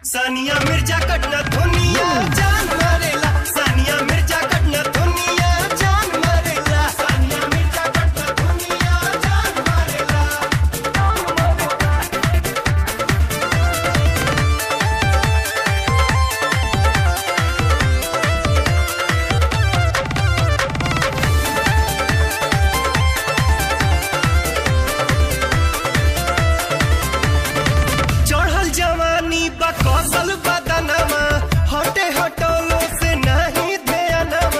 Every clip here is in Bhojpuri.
सानिया मिर्जा कटना दुनिया जान मारेला, सानिया मिर्जा कटना दुनिया जान मारेला, सानिया मिर्जा कटना दुनिया जान मारेला। चढ़ल जवानी बा कौशल बदनमा, हटे हटोलो से नहीं ध्यानमा।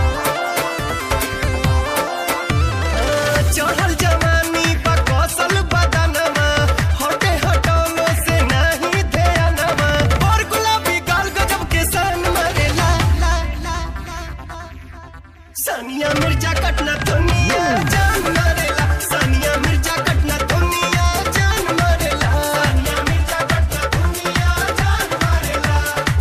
चढ़ल जवानी बा कौशल बदनमा, हटे हटोलो से नहीं ध्यानमा। और गुलाबी गाल गजब के सन मरेला, सानिया मिर्जा कटना दुनिया जान मारेला, सानिया मिर्जा कटना दुनिया जान मारेला, सानिया मिर्जा कटना दुनिया जान मारेला।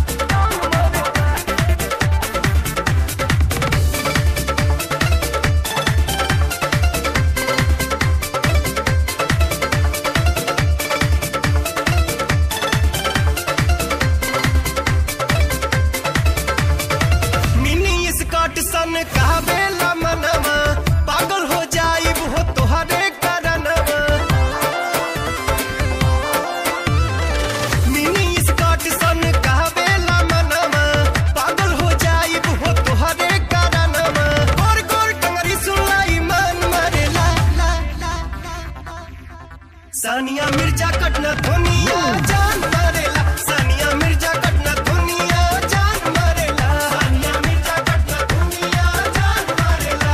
मिनी स्कर्ट सन कहबेला मनवा, पागल हो जाइब हो तोहरे करनवा। मिनी स्कर्ट सन कहबेला मनवा, पागल हो जाइब हो तोहरे करनवा। गोर गोर टंगरी सुनाई मन मरेला, सानिया मिर्जा कटना दुनिया जान मारेला, सानिया मिर्जा कटना दुनिया जान मारेला, सानिया मिर्जा कटना दुनिया जान मारेला।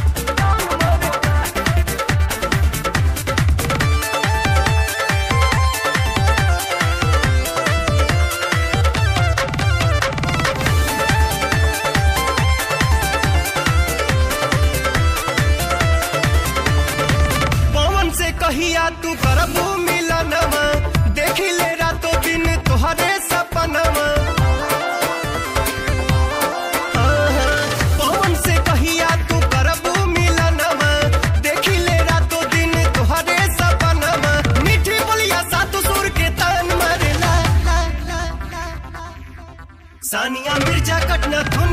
पवन से कहिया तू करबू मिलनवा, देखी ले रातों दिन तोहरे सपनवा। पवन से कहिया तू करबू मिलनवा, देखी ले रातों दिन तोहरे सपनवा। मीठी बोलिया सातु सुर के तान मरेला, सानिया मिर्जा कटना